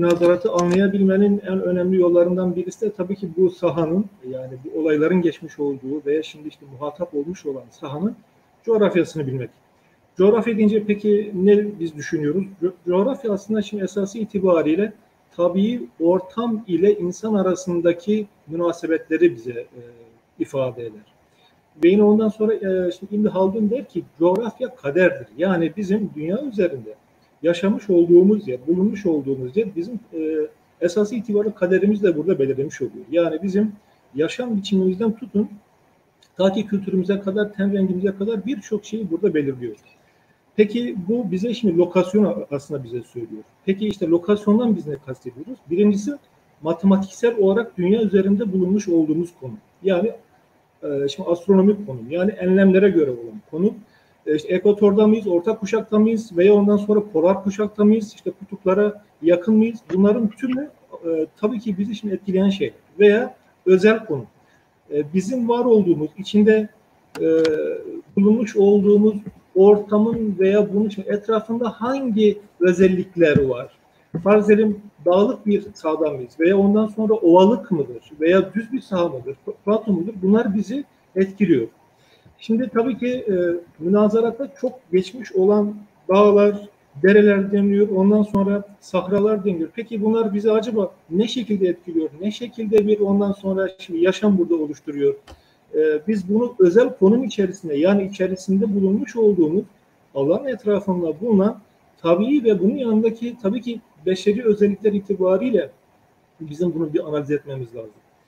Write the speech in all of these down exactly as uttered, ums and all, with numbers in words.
münazaratı anlayabilmenin en önemli yollarından birisi de tabii ki bu sahanın, yani bu olayların geçmiş olduğu veya şimdi işte muhatap olmuş olan sahanın coğrafyasını bilmek. Coğrafya deyince peki ne biz düşünüyoruz? Co coğrafya aslında şimdi esası itibariyle tabii ortam ile insan arasındaki münasebetleri bize e, ifade eder. Ve yine ondan sonra e, şimdi İbn Haldun der ki coğrafya kaderdir. Yani bizim dünya üzerinde yaşamış olduğumuz yer, bulunmuş olduğumuz yer bizim e, esası itibariyle kaderimiz de burada belirlemiş oluyor. Yani bizim yaşam biçimimizden tutun ta ki kültürümüze kadar, ten rengimize kadar birçok şeyi burada belirliyor. Peki bu bize şimdi lokasyon aslında bize söylüyor. Peki işte lokasyondan biz ne kastediyoruz? Birincisi matematiksel olarak dünya üzerinde bulunmuş olduğumuz konu. Yani e, şimdi astronomik konum, yani enlemlere göre olan konum. E, işte ekvatorda mıyız, orta kuşakta mıyız veya ondan sonra polar kuşakta mıyız, işte kutuplara yakın mıyız? Bunların tümü e, tabii ki bizi şimdi etkileyen şey veya özel konum. E, bizim var olduğumuz, içinde e, bulunmuş olduğumuz ortamın veya bunun için etrafında hangi özellikler var? Farz edelim dağlık bir sahadan mıyız veya ondan sonra ovalık mıdır veya düz bir saha mıdır, plato mudur? Bunlar bizi etkiliyor. Şimdi tabii ki e, münazaratta çok geçmiş olan dağlar, dereler deniliyor, ondan sonra sahralar deniliyor. Peki bunlar bizi acaba ne şekilde etkiliyor? Ne şekilde bir ondan sonra şimdi yaşam burada oluşturuyor? Ee, biz bunu özel konum içerisinde, yani içerisinde bulunmuş olduğumuz alan etrafında bulunan tabii ve bunun yanındaki tabii ki beşeri özellikler itibariyle bizim bunu bir analiz etmemiz lazım.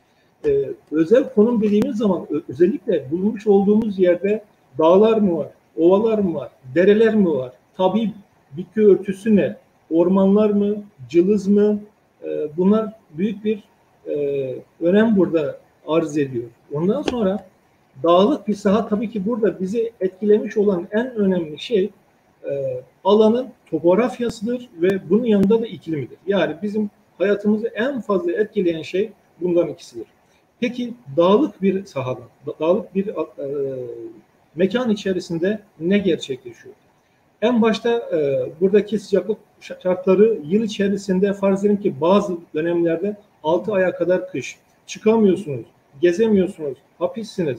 Ee, özel konum dediğimiz zaman özellikle bulunmuş olduğumuz yerde dağlar mı var, ovalar mı var, dereler mi var, tabii bitki örtüsü ne, ormanlar mı, cılız mı, ee, bunlar büyük bir e, önem burada arz ediyor. Ondan sonra dağlık bir saha tabii ki burada bizi etkilemiş olan en önemli şey e, alanın topografyasıdır ve bunun yanında da iklimidir. Yani bizim hayatımızı en fazla etkileyen şey bundan ikisidir. Peki dağlık bir sahada, dağlık bir e, mekan içerisinde ne gerçekleşiyor? En başta e, buradaki sıcaklık şartları yıl içerisinde farz edin ki bazı dönemlerde altı aya kadar kış. Çıkamıyorsunuz, gezemiyorsunuz, hapissiniz.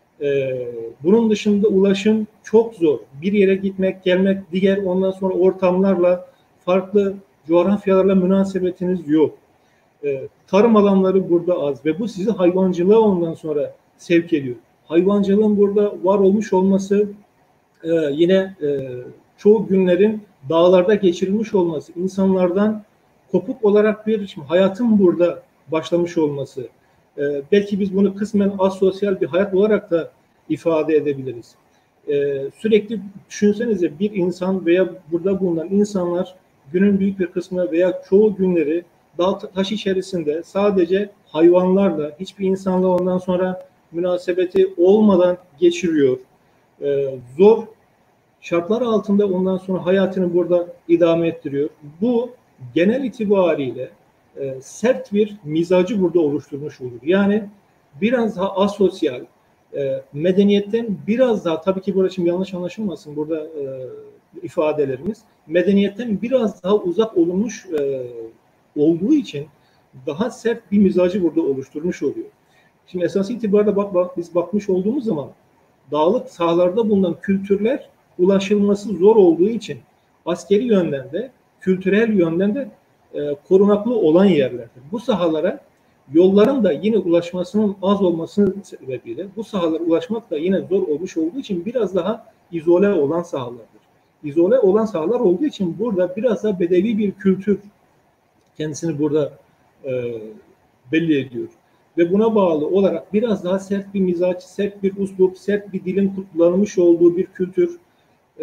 Ee, bunun dışında ulaşım çok zor. Bir yere gitmek, gelmek, diğer ondan sonra ortamlarla, farklı coğrafyalarla münasebetiniz yok. Ee, tarım alanları burada az ve bu sizi hayvancılığa ondan sonra sevk ediyor. Hayvancılığın burada var olmuş olması e, yine e, çoğu günlerin dağlarda geçirilmiş olması, insanlardan kopuk olarak bir şimdi hayatın burada başlamış olması. Ee, belki biz bunu kısmen asosyal bir hayat olarak da ifade edebiliriz. Ee, sürekli düşünsenize bir insan veya burada bulunan insanlar günün büyük bir kısmı veya çoğu günleri dağ taş içerisinde sadece hayvanlarla, hiçbir insanla ondan sonra münasebeti olmadan geçiriyor. Ee, zor şartlar altında ondan sonra hayatını burada idame ettiriyor. Bu genel itibariyle e, sert bir mizacı burada oluşturmuş olur. Yani biraz daha asosyal, e, medeniyetten biraz daha, tabii ki burada şimdi yanlış anlaşılmasın burada e, ifadelerimiz, medeniyetten biraz daha uzak olunmuş e, olduğu için daha sert bir mizacı burada oluşturmuş oluyor. Şimdi esas itibariyle bak, bak, biz bakmış olduğumuz zaman dağlık sahalarda bulunan kültürler ulaşılması zor olduğu için askeri yönden de, kültürel yönden de e, korunaklı olan yerlerdir. Bu sahalara yolların da yine ulaşmasının az olmasının sebebiyle bu sahalara ulaşmak da yine zor olmuş olduğu için biraz daha izole olan sahalardır. İzole olan sahalar olduğu için burada biraz daha bedevi bir kültür kendisini burada e, belli ediyor. Ve buna bağlı olarak biraz daha sert bir mizaç, sert bir uslup, sert bir dilin kullanılmış olduğu bir kültür, e,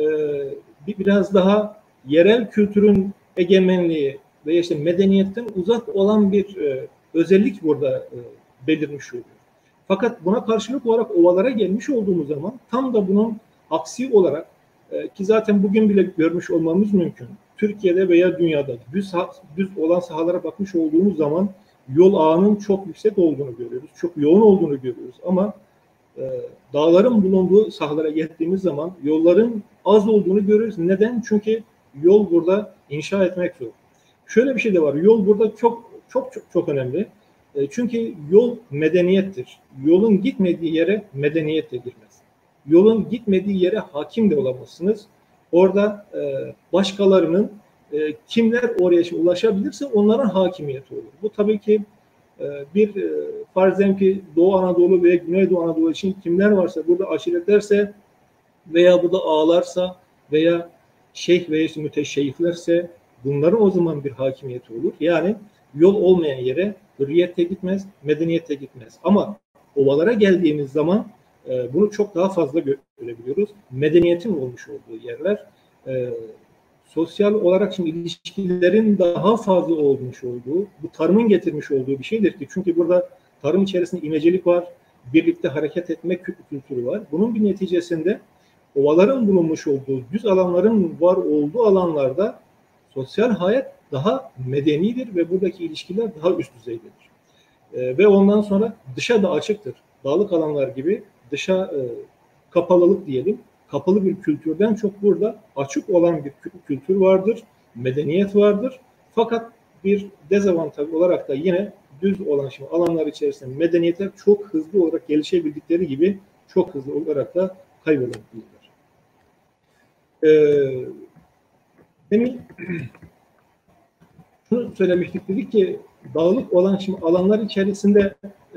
biraz daha yerel kültürün egemenliği ve işte medeniyetten uzak olan bir e, özellik burada e, belirmiş oluyor. Fakat buna karşılık olarak ovalara gelmiş olduğumuz zaman tam da bunun aksi olarak e, ki zaten bugün bile görmüş olmamız mümkün. Türkiye'de veya dünyada düz, düz olan sahalara bakmış olduğumuz zaman yol ağının çok yüksek olduğunu görüyoruz. Çok yoğun olduğunu görüyoruz. Ama e, dağların bulunduğu sahalara geldiğimiz zaman yolların az olduğunu görüyoruz. Neden? Çünkü yol burada inşa etmek zor. şöyle bir şey de var. Yol burada çok çok çok, çok önemli. E, çünkü yol medeniyettir. Yolun gitmediği yere medeniyet de girmez. Yolun gitmediği yere hakim de olamazsınız. Orada e, başkalarının e, kimler oraya ulaşabilirse onların hakimiyeti olur. Bu tabii ki e, bir e, farzen ki Doğu Anadolu ve Güneydoğu Anadolu için kimler varsa, burada aşiretlerse veya burada ağalarsa veya şeyh veya işte müteşeyyihlerse bunların o zaman bir hakimiyeti olur. Yani yol olmayan yere hürriyet de gitmez, medeniyet de gitmez. Ama ovalara geldiğimiz zaman e, bunu çok daha fazla görebiliyoruz. Medeniyetin olmuş olduğu yerler. E, sosyal olarak şimdi ilişkilerin daha fazla olmuş olduğu, bu tarımın getirmiş olduğu bir şeydir ki çünkü burada tarım içerisinde imecelik var, birlikte hareket etme kültürü var. Bunun bir neticesinde ovaların bulunmuş olduğu, düz alanların var olduğu alanlarda sosyal hayat daha medenidir ve buradaki ilişkiler daha üst düzeydedir. E, ve ondan sonra dışa da açıktır. Dağlık alanlar gibi dışa e, kapalılık diyelim. Kapalı bir kültürden çok burada açık olan bir kültür vardır, medeniyet vardır. Fakat bir dezavantaj olarak da yine düz olan şimdi alanlar içerisinde medeniyetler çok hızlı olarak gelişebildikleri gibi çok hızlı olarak da kaybolabilirler. Ee, demin şunu söylemiştik, dedik ki dağlık olan şimdi alanlar içerisinde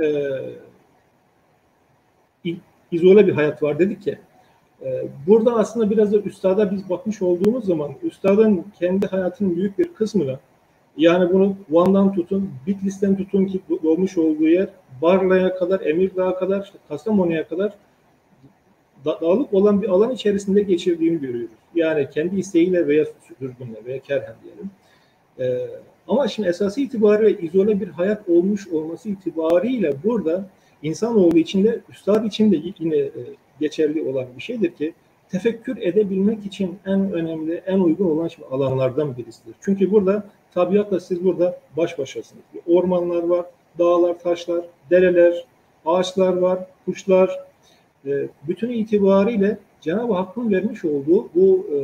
e, izole bir hayat var dedik ki. E, burada aslında biraz da üstada biz bakmış olduğumuz zaman üstadın kendi hayatının büyük bir kısmını, yani bunu Van'dan tutun, Bitlis'ten tutun ki doğmuş olduğu yer, Barla'ya kadar, Emirdağ'a kadar, işte Kastamonu'ya kadar dağlık olan bir alan içerisinde geçirdiğini görüyoruz. Yani kendi isteğiyle veya düzgünle veya kerhen diyelim. Ee, ama şimdi esası itibariyle izole bir hayat olmuş olması itibariyle burada insanoğlu içinde, üstad için de yine e, geçerli olan bir şeydir ki tefekkür edebilmek için en önemli, en uygun olan şimdi alanlardan birisidir. Çünkü burada tabiatla siz burada baş başasınız. Ormanlar var, dağlar, taşlar, dereler, ağaçlar var, kuşlar. E, bütün itibariyle Cenab-ı Hakk'ın vermiş olduğu bu e,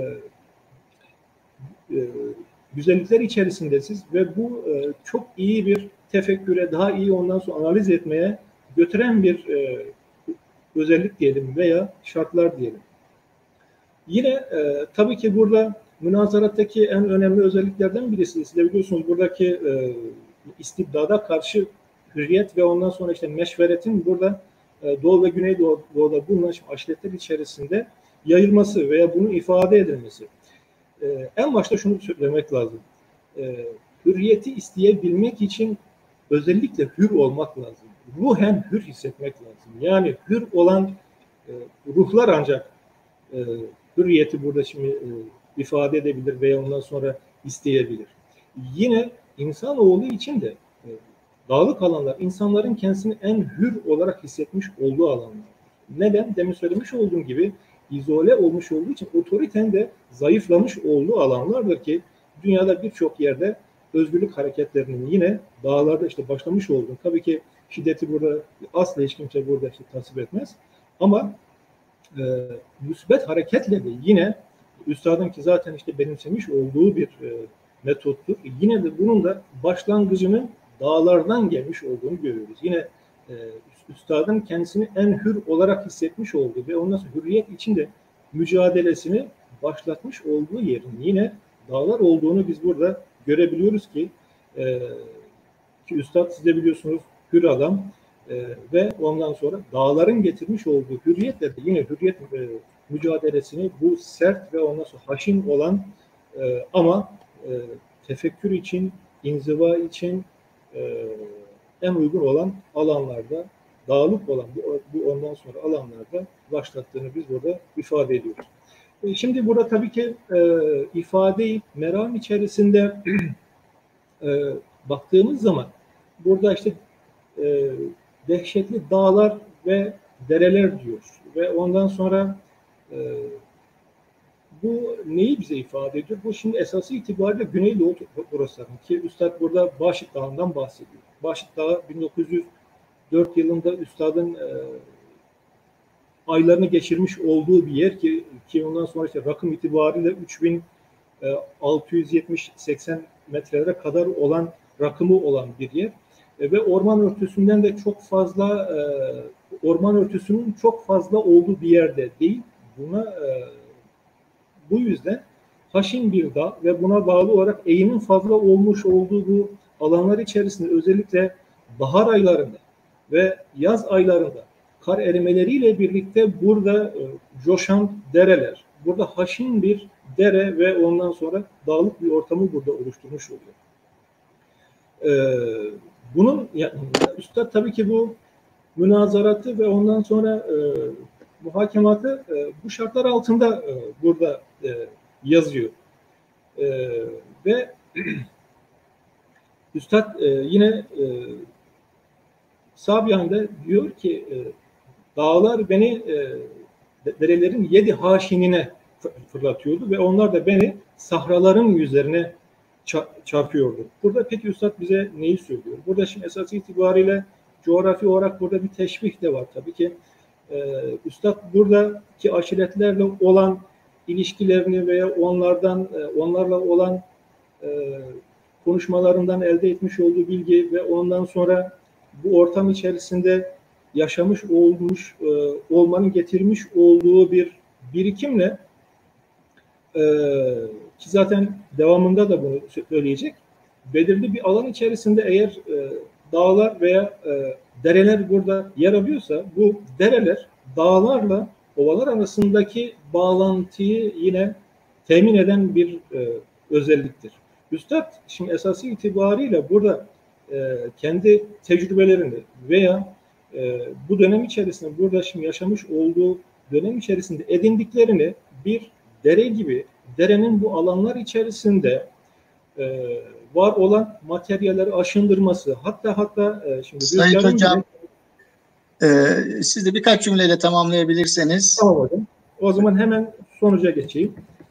e, güzellikler içerisindesiz ve bu e, çok iyi bir tefekküre, daha iyi ondan sonra analiz etmeye götüren bir e, özellik diyelim veya şartlar diyelim. Yine e, tabii ki burada münazarattaki en önemli özelliklerden birisi, siz de biliyorsunuz buradaki e, istibdada karşı hürriyet ve ondan sonra işte meşveretin burada e, Doğu ve Güneydoğu'da bulunan aşiretler içerisinde yayılması veya bunu ifade edilmesi. Ee, en başta şunu söylemek lazım. Ee, hürriyeti isteyebilmek için özellikle hür olmak lazım. Ruhen hür hissetmek lazım. Yani hür olan e, ruhlar ancak e, hürriyeti burada şimdi e, ifade edebilir veya ondan sonra isteyebilir. Yine insanoğlu için de e, dağlık alanlar insanların kendisini en hür olarak hissetmiş olduğu alanlar. Neden? Demin söylemiş olduğum gibi izole olmuş olduğu için otoritenin de zayıflamış olduğu alanlardır ki dünyada birçok yerde özgürlük hareketlerinin yine dağlarda işte başlamış olduğu, tabii ki şiddeti burada asla hiç kimse burada işte tasvip etmez ama e, müsbet hareketle de yine üstadın ki zaten işte benimsemiş olduğu bir e, metottur. Yine de bunun da başlangıcının dağlardan gelmiş olduğunu görüyoruz. Yine e, üstadın kendisini en hür olarak hissetmiş olduğu ve ondan sonra hürriyet içinde mücadelesini başlatmış olduğu yerin yine dağlar olduğunu biz burada görebiliyoruz ki e, ki üstad siz de biliyorsunuz hür adam e, ve ondan sonra dağların getirmiş olduğu hürriyetle de yine hürriyet e, mücadelesini bu sert ve ondan sonra haşin olan e, ama e, tefekkür için, inziva için e, en uygun olan alanlarda, dağlık olan bu, bu ondan sonra alanlarda başlattığını biz burada ifade ediyoruz. E, şimdi burada tabii ki e, ifadeyi meram içerisinde e, baktığımız zaman burada işte e, dehşetli dağlar ve dereler diyor ve ondan sonra e, bu neyi bize ifade ediyor? Bu şimdi esası itibariyle Güneydoğu burası ki Üstad burada Başit Dağı'ndan bahsediyor. Başit Dağı bin dokuz yüz dört yılında Üstad'ın e, aylarını geçirmiş olduğu bir yer ki, ki ondan sonra işte rakım itibariyle üç bin altı yüz yetmiş seksen metrelere kadar olan rakımı olan bir yer. E, ve orman örtüsünden de çok fazla e, orman örtüsünün çok fazla olduğu bir yerde değil. Buna e, bu yüzden haşin bir dağ ve buna bağlı olarak eğimin fazla olmuş olduğu bu alanlar içerisinde özellikle bahar aylarında ve yaz aylarında kar erimeleriyle birlikte burada e, coşan dereler, burada haşin bir dere ve ondan sonra dağlık bir ortamı burada oluşturmuş oluyor. Ee, bunun yani, üstad tabii ki bu münazaratı ve ondan sonra e, muhakematı e, bu şartlar altında e, burada e, yazıyor. E, ve üstad e, yine e, Sabihan'da diyor ki e, dağlar beni e, derelerin yedi haşinine fırlatıyordu ve onlar da beni sahraların üzerine çarpıyordu. Burada peki üstad bize neyi söylüyor? Burada şimdi esas itibariyle coğrafi olarak burada bir teşbih de var tabii ki. Ee, üstad buradaki aşiretlerle olan ilişkilerini veya onlardan onlarla olan e, konuşmalarından elde etmiş olduğu bilgi ve ondan sonra bu ortam içerisinde yaşamış olmuş e, olmanın getirmiş olduğu bir birikimle e, ki zaten devamında da bunu söyleyecek. Belirli bir alan içerisinde eğer e, dağlar veya e, dereler burada yer alıyorsa bu dereler dağlarla ovalar arasındaki bağlantıyı yine temin eden bir e, özelliktir. Üstad şimdi esası itibariyle burada e, kendi tecrübelerini veya e, bu dönem içerisinde burada şimdi yaşamış olduğu dönem içerisinde edindiklerini bir dere gibi derenin bu alanlar içerisinde e, var olan materyalleri aşındırması hatta hatta e, şimdi Sayın Hocam bile, e, siz de birkaç cümleyle tamamlayabilirseniz. Tamam hocam. O zaman hemen sonuca geçeyim.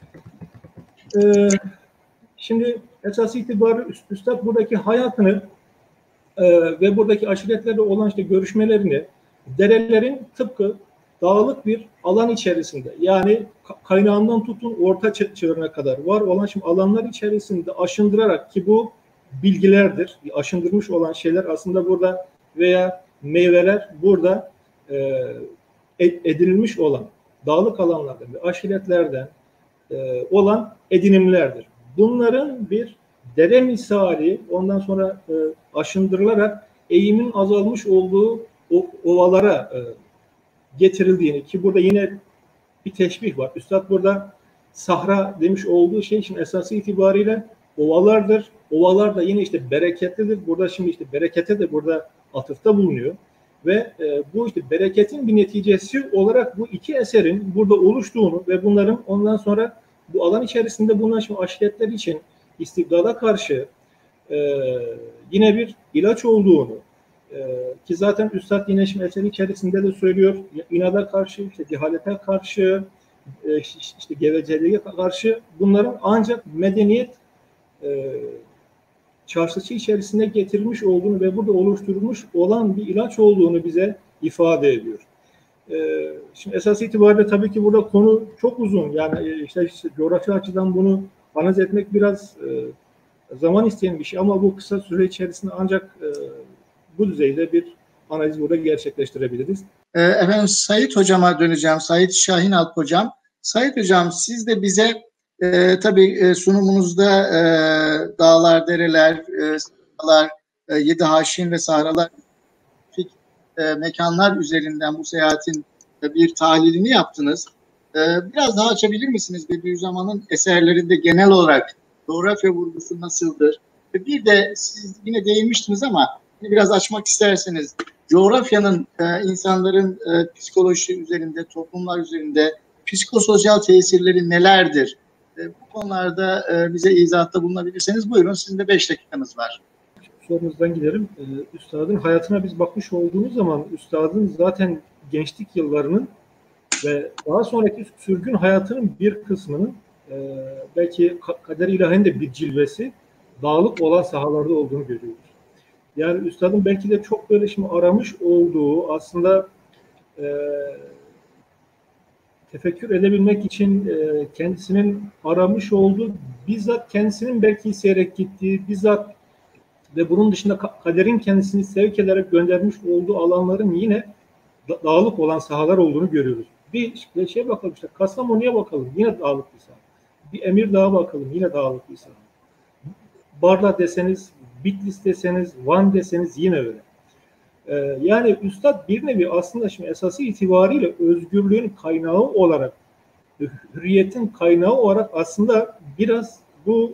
E, şimdi esas itibariyle üst, üstad buradaki hayatını e, ve buradaki aşiretlerle olan işte görüşmelerini derelerin tıpkı dağlık bir alan içerisinde yani kaynağından tutun orta çığırına kadar var olan şimdi alanlar içerisinde aşındırarak ki bu bilgilerdir. Aşındırmış olan şeyler aslında burada veya meyveler burada e, edinilmiş olan dağlık alanlardan ve aşiretlerden e, olan edinimlerdir. Bunların bir dere misali ondan sonra e, aşındırılarak eğimin azalmış olduğu o, ovalara e, getirildiğini ki burada yine bir teşbih var. Üstad burada sahra demiş olduğu şey şimdi esası itibariyle ovalardır. Ovalar da yine işte bereketlidir. Burada şimdi işte berekete de burada atıfta bulunuyor. Ve e, bu işte bereketin bir neticesi olarak bu iki eserin burada oluştuğunu ve bunların ondan sonra bu alan içerisinde bulunan şimdi aşiretler için istibdada karşı e, yine bir ilaç olduğunu Ee, ki zaten Üstad yine şimdi eserin içerisinde de söylüyor inada karşı, işte cehalete karşı, e, işte gevezeliğe karşı bunların ancak medeniyet e, çarşısı içerisinde getirilmiş olduğunu ve burada oluşturulmuş olan bir ilaç olduğunu bize ifade ediyor. E, şimdi esas itibariyle tabii ki burada konu çok uzun yani işte, işte coğrafi açıdan bunu analiz etmek biraz e, zaman isteyen bir şey ama bu kısa süre içerisinde ancak e, bu düzeyde bir analiz burada gerçekleştirebiliriz. Efendim Sait Hocam'a döneceğim. Sait Şahinalp Hocam. Sait Hocam siz de bize e, tabii e, sunumunuzda e, dağlar, dereler, e, sahralar, e, yedi haşin ve sahralar e, mekanlar üzerinden bu seyahatin e, bir tahlilini yaptınız. E, biraz daha açabilir misiniz? Bediüzzaman'ın eserlerinde genel olarak coğrafya vurgusu nasıldır? E, bir de siz yine değinmiştiniz ama biraz açmak isterseniz coğrafyanın e, insanların e, psikoloji üzerinde, toplumlar üzerinde psikososyal tesirleri nelerdir? E, bu konularda e, bize izahatta bulunabilirseniz buyurun. Sizin de beş dakikanız var. Sorunuzdan gidelim. Ee, Üstadın hayatına biz bakmış olduğumuz zaman Üstadın zaten gençlik yıllarının ve daha sonraki sürgün hayatının bir kısmının e, belki kader ilahinin de bir cilvesi dağlık olan sahalarda olduğunu görüyoruz. Yani üstadın belki de çok böyle şimdi aramış olduğu aslında e, tefekkür edebilmek için e, kendisinin aramış olduğu, bizzat kendisinin belki isteyerek gittiği, bizzat ve bunun dışında kaderin kendisini sevk ederek göndermiş olduğu alanların yine dağlık olan sahalar olduğunu görüyoruz. Bir şey bakalım, işte Kastamonu'ya bakalım, yine dağlık bir saha. Bir Emirdağ'a bakalım, yine dağlık bir saha. Barla deseniz, Bitlis deseniz, Van deseniz yine öyle. Ee, yani Üstad bir nevi aslında şimdi esası itibariyle özgürlüğün kaynağı olarak, hürriyetin kaynağı olarak aslında biraz bu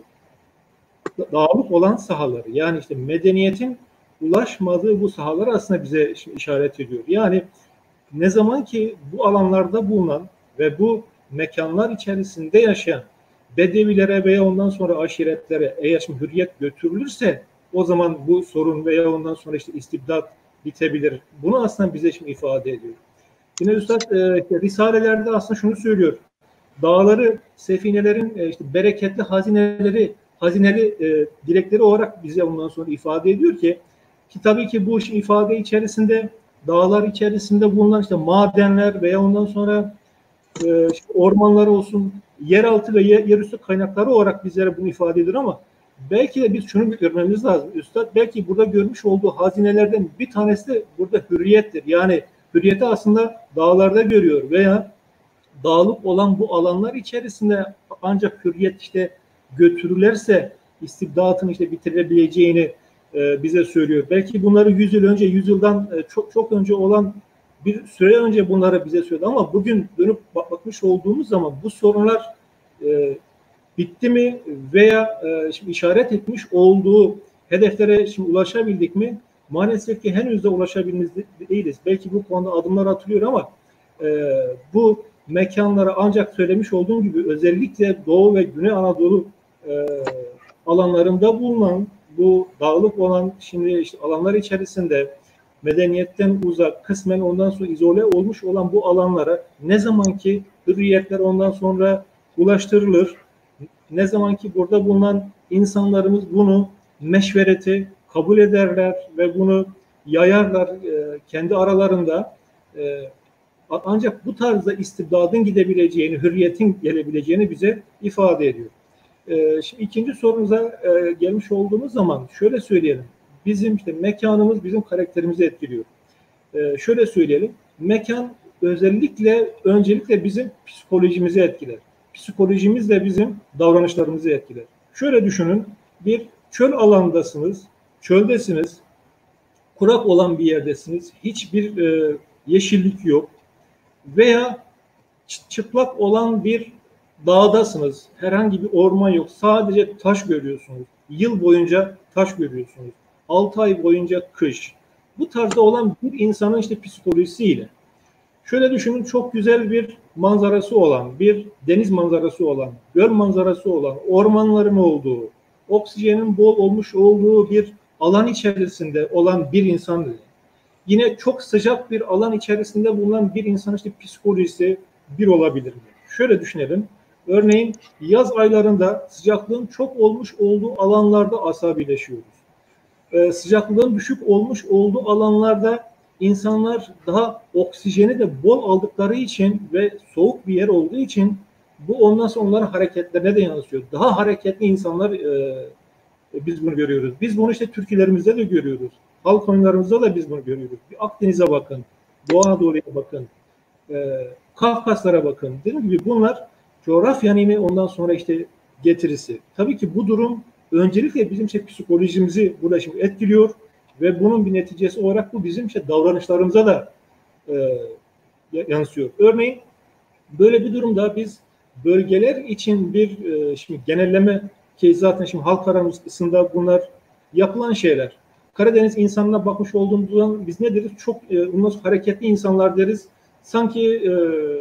dağlık olan sahaları, yani işte medeniyetin ulaşmadığı bu sahaları aslında bize şimdi işaret ediyor. Yani ne zaman ki bu alanlarda bulunan ve bu mekanlar içerisinde yaşayan Bedevilere veya ondan sonra aşiretlere eğer şimdi hürriyet götürülürse o zaman bu sorun veya ondan sonra işte istibdat bitebilir. Bunu aslında bize şimdi ifade ediyor. Yine Üstad e, Risalelerde aslında şunu söylüyor. Dağları, sefinelerin e, işte bereketli hazineleri, hazineli e, dilekleri olarak bize ondan sonra ifade ediyor ki ki tabii ki bu işin ifade içerisinde dağlar içerisinde bulunan işte madenler veya ondan sonra e, işte ormanlar olsun, yeraltı ve yer, yerüstü kaynakları olarak bizlere bunu ifade ediyor ama belki de biz şunu görmemiz lazım. Üstad belki burada görmüş olduğu hazinelerden bir tanesi de burada hürriyettir. Yani hürriyeti aslında dağlarda görüyor veya dağlık olan bu alanlar içerisinde ancak hürriyet işte götürülürse istibdatını işte bitirebileceğini e, bize söylüyor. Belki bunları yüz yıl önce, yüz yıldan e, çok çok önce olan bir süre önce bunları bize söyledi ama bugün dönüp bakmış olduğumuz zaman bu sorunlar e, bitti mi veya e, şimdi işaret etmiş olduğu hedeflere şimdi ulaşabildik mi? Maalesef ki henüz de ulaşabilmiş değiliz. Belki bu konuda adımlar atılıyor ama e, bu mekanlara ancak söylemiş olduğum gibi özellikle Doğu ve Güney Anadolu e, alanlarında bulunan bu dağlık olan şimdi işte alanlar içerisinde medeniyetten uzak, kısmen ondan sonra izole olmuş olan bu alanlara ne zaman ki hürriyetler ondan sonra ulaştırılır, ne zaman ki burada bulunan insanlarımız bunu meşvereti kabul ederler ve bunu yayarlar e, kendi aralarında e, ancak bu tarzda istibdadın gidebileceğini, hürriyetin gelebileceğini bize ifade ediyor. E, şimdi ikinci sorunuza e, gelmiş olduğumuz zaman şöyle söyleyelim. Bizim işte mekanımız bizim karakterimizi etkiliyor. E, şöyle söyleyelim. Mekan özellikle öncelikle bizim psikolojimizi etkiler. Psikolojimiz de bizim davranışlarımızı etkiler. Şöyle düşünün, bir çöl alandasınız, çöldesiniz, kurak olan bir yerdesiniz, hiçbir e, yeşillik yok veya çıplak olan bir dağdasınız, herhangi bir orman yok, sadece taş görüyorsunuz, yıl boyunca taş görüyorsunuz, altı ay boyunca kış. Bu tarzda olan bir insanın işte psikolojisiyle, şöyle düşünün, çok güzel bir manzarası olan, bir deniz manzarası olan, göl manzarası olan, ormanların olduğu, oksijenin bol olmuş olduğu bir alan içerisinde olan bir insan, yine çok sıcak bir alan içerisinde bulunan bir insan işte psikolojisi bir olabilir mi? Şöyle düşünelim. Örneğin yaz aylarında sıcaklığın çok olmuş olduğu alanlarda asabileşiyoruz. Ee, sıcaklığın düşük olmuş olduğu alanlarda insanlar daha oksijeni de bol aldıkları için ve soğuk bir yer olduğu için bu ondan sonra onların hareketlerine de yansıyor. Daha hareketli insanlar e, biz bunu görüyoruz. Biz bunu işte türkülerimizde de görüyoruz. Halk oyunlarımızda da biz bunu görüyoruz. Bir Akdeniz'e bakın, Doğu Anadolu'ya bakın, e, Kafkaslara bakın. Dediğim gibi bunlar coğrafyanın ondan sonra işte getirisi. Tabii ki bu durum öncelikle bizim işte psikolojimizi burada şimdi etkiliyor ve bunun bir neticesi olarak bu bizim işte davranışlarımıza da e, yansıyor. Örneğin böyle bir durumda biz bölgeler için bir e, şimdi genelleme ki zaten şimdi halk arasında bunlar yapılan şeyler. Karadeniz insanına bakmış olduğumuzdan biz ne deriz? Çok e, hareketli insanlar deriz. Sanki e,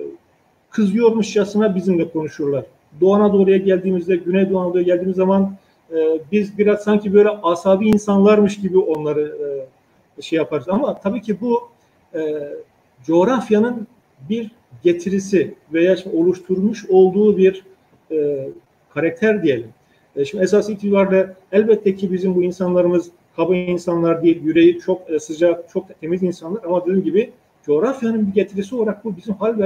kızıyormuşçasına bizimle konuşurlar. Doğu Anadolu'ya geldiğimizde, Güneydoğu Anadolu'ya geldiğimiz zaman e, biz biraz sanki böyle asabi insanlarmış gibi onları e, şey yaparız. Ama tabii ki bu e, coğrafyanın bir getirisi veya oluşturmuş olduğu bir e, karakter diyelim. E, şimdi esas itibariyle elbette ki bizim bu insanlarımız kaba insanlar değil, yüreği çok e, sıcak, çok temiz insanlar ama dediğim gibi coğrafyanın bir getirisi olarak bu bizim hal ve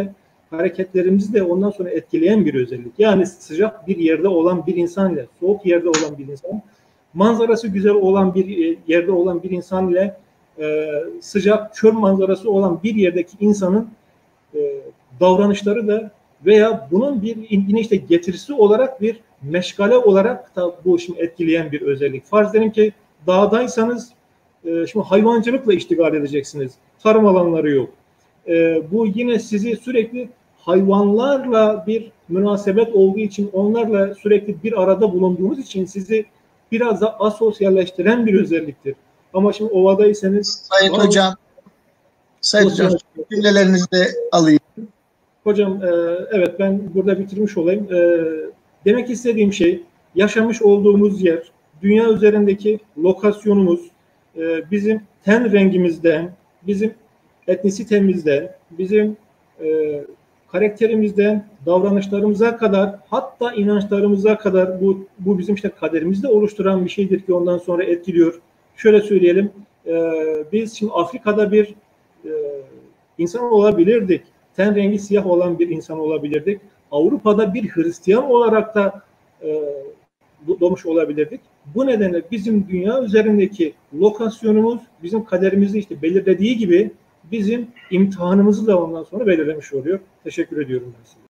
hareketlerimizi de ondan sonra etkileyen bir özellik. Yani sıcak bir yerde olan bir insan ile soğuk yerde olan bir insan, manzarası güzel olan bir yerde olan bir insan ile e, sıcak, çöl manzarası olan bir yerdeki insanın e, davranışları da veya bunun bir yine işte getirisi olarak bir meşgale olarak da bu şimdi etkileyen bir özellik. Farz edelim ki dağdaysanız e, şimdi hayvancılıkla iştigal edeceksiniz. Tarım alanları yok. E, bu yine sizi sürekli hayvanlarla bir münasebet olduğu için, onlarla sürekli bir arada bulunduğunuz için sizi biraz da asosyalleştiren bir özelliktir. Ama şimdi ovadaysanız... Sayın bazı, Hocam, Sayın Hocam cümlelerinizi de alayım. Hocam e, evet ben burada bitirmiş olayım. E, demek istediğim şey, yaşamış olduğumuz yer, dünya üzerindeki lokasyonumuz, e, bizim ten rengimizden, bizim etnisitemizden, bizim e, karakterimizden, davranışlarımıza kadar, hatta inançlarımıza kadar bu, bu bizim işte kaderimizde oluşturan bir şeydir ki ondan sonra etkiliyor. Şöyle söyleyelim, e, biz şimdi Afrika'da bir e, insan olabilirdik. Ten rengi siyah olan bir insan olabilirdik. Avrupa'da bir Hristiyan olarak da e, doğmuş olabilirdik. Bu nedenle bizim dünya üzerindeki lokasyonumuz bizim kaderimizi işte belirlediği gibi bizim imtihanımızı da ondan sonra belirlemiş oluyor. Teşekkür ediyorum ben size.